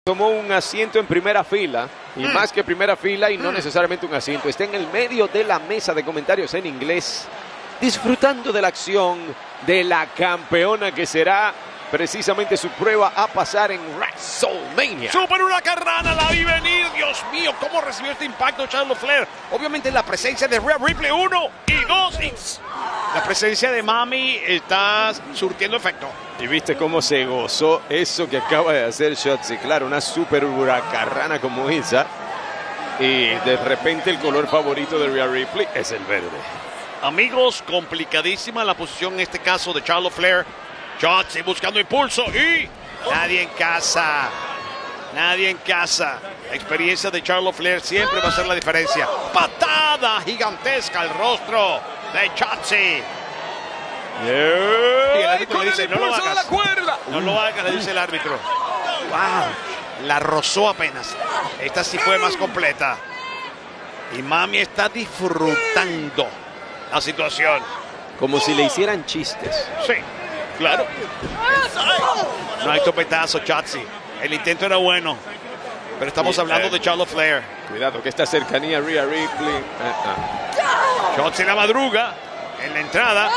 tomó un asiento en primera fila, y más que primera fila, y no necesariamente un asiento, está en el medio de la mesa de comentarios en inglés, disfrutando de la acción de la campeona que será precisamente su prueba a pasar en WrestleMania. Super huracarrana, la vi venir. Dios mío, cómo recibió este impacto Charlotte Flair. Obviamente la presencia de Rhea Ripley, 1 y 2. La presencia de Mami está surtiendo efecto. Y viste cómo se gozó eso que acaba de hacer Shotzi. Claro, una super huracarrana como esa. Y de repente el color favorito de Rhea Ripley es el verde. Amigos, complicadísima la posición en este caso de Charlotte Flair. Shotzi buscando impulso y nadie en casa. Nadie en casa. La experiencia de Charlotte Flair siempre va a hacer la diferencia. Patada gigantesca al rostro de Shotzi. Y el árbitro le dice, no lo hagas. No lo hagas, le dice el árbitro. Wow. La rozó apenas. Esta sí fue más completa. Y Mami está disfrutando la situación. Como si le hicieran chistes. Sí. Claro. No hay topetazo, Shotzi. El intento era bueno. Pero estamos hablando de Charlotte Flair. Cuidado que esta cercanía a Rhea Ripley. Shotzi la madruga en la entrada.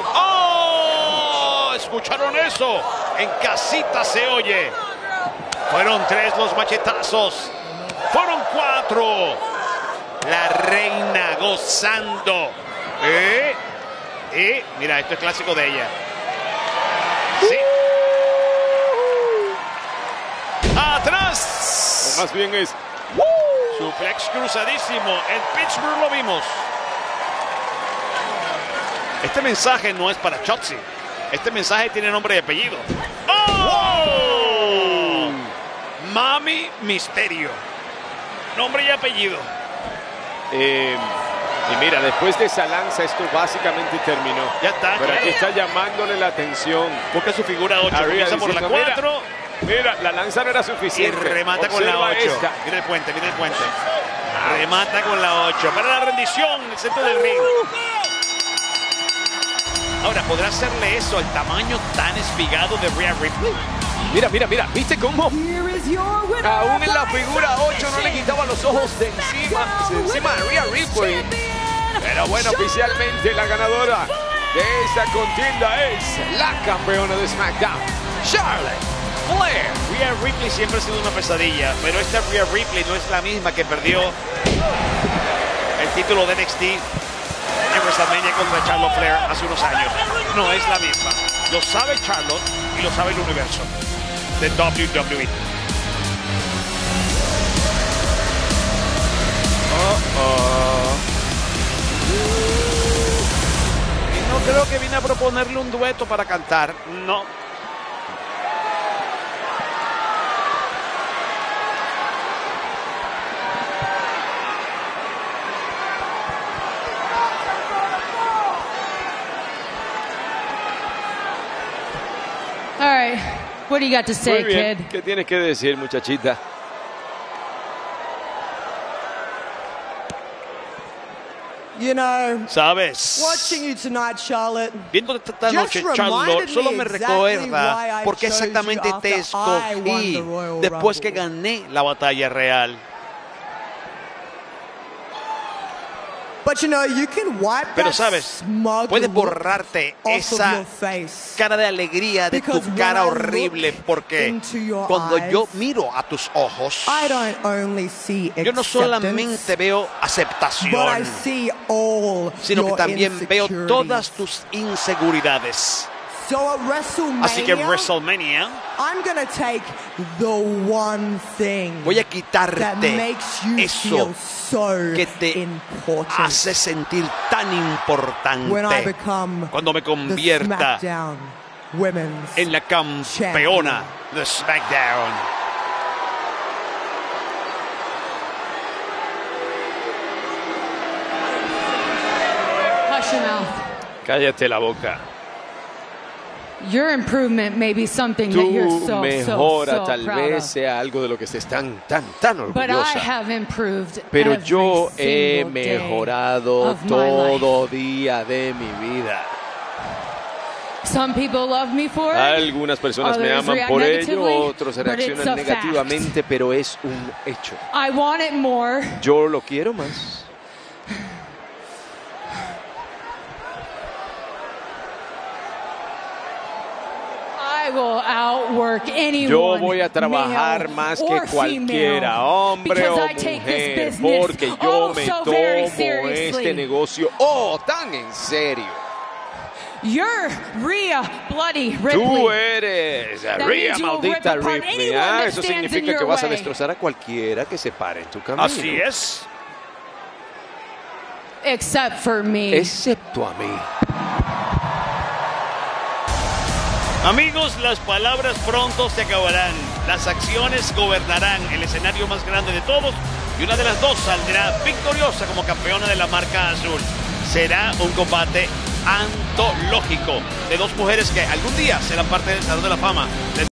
¡Oh! ¿Escucharon eso? En casita se oye. Fueron 3 los machetazos. Fueron 4. La reina gozando. Mira, esto es clásico de ella. Sí. Atrás. O más bien es suplex cruzadísimo. En Pittsburgh lo vimos. Este mensaje no es para Shotzi. Este mensaje tiene nombre y apellido. ¡Oh! Mami Misterio. Nombre y apellido. Y mira, después de esa lanza, esto básicamente terminó. Ya está. Pero aquí está llamándole la atención. Busca su figura 8. Comienza por la 4. Mira, la lanza no era suficiente. Y remata con la 8. Esta. Mira el puente, mira el puente. Remata con la 8. Para la rendición en el centro del ring. Ahora, ¿podrá hacerle eso al tamaño tan espigado de Rhea Ripley? Mira, mira, mira. ¿Viste cómo? Aún en la figura 8 no le quitaba los ojos de encima de Rhea Ripley. Pero bueno, oficialmente la ganadora de esta contienda es la campeona de SmackDown, Charlotte Flair. Rhea Ripley siempre ha sido una pesadilla, pero esta Rhea Ripley no es la misma que perdió el título de NXT en WrestleMania contra Charlotte Flair hace unos años. No es la misma. Lo sabe Charlotte y lo sabe el universo de WWE. Y no creo que vine a proponerle un dueto para cantar. No. All right, what do you got to say, Muy bien. kid? ¿Qué tienes que decir, muchachita? You know, ¿Sabes? watching you tonight, Charlotte, Viéndote esta noche, Charlotte, solo me recuerda por qué exactamente te escogí después que gané la batalla real. but you know, you can wipe Pero that sabes, smug puedes look borrarte off of esa your face. cara de alegría de tu Because when cara I horrible, look porque into your cuando yo eyes, miro a tus ojos, I don't only see yo no acceptance, solamente veo but I aceptación, see all sino que your también veo insecurities. todas tus inseguridades. So at WrestleMania, Así que en WrestleMania I'm gonna take the one thing voy a that quitarte makes you eso feel so que te important. hace sentir tan When I importante become cuando me the convierta SmackDown Women's en la campeona de SmackDown. Hush your mouth. Cállate la boca. Your improvement may be something that you're Tu so mejora tal proud vez of. sea algo de lo que estés tan But I orgullosa. have improved Pero every yo he single day mejorado of my life. todo día de mi vida. Some people love me for it. Algunas personas me Others aman react por ello, negatively, otros but it's reaccionan a negativamente, pero es un hecho. I want it more. Yo lo quiero más. I will outwork anyone, Yo voy a trabajar male más or que cualquiera, female, hombre o because I take this mujer, business porque yo me so very tomo seriously. este negocio tan en serio. You're Rhea Bloody Ripley. Tú eres Rhea means you will maldita rip apart Ripley. anyone that Eso stands in significa your que vas a way. destrozar a cualquiera que se pare en tu camino. Así es. Except for me. Excepto a mí. Amigos, las palabras pronto se acabarán. Las acciones gobernarán el escenario más grande de todos y una de las dos saldrá victoriosa como campeona de la marca azul. Será un combate antológico de dos mujeres que algún día serán parte del Salón de la Fama.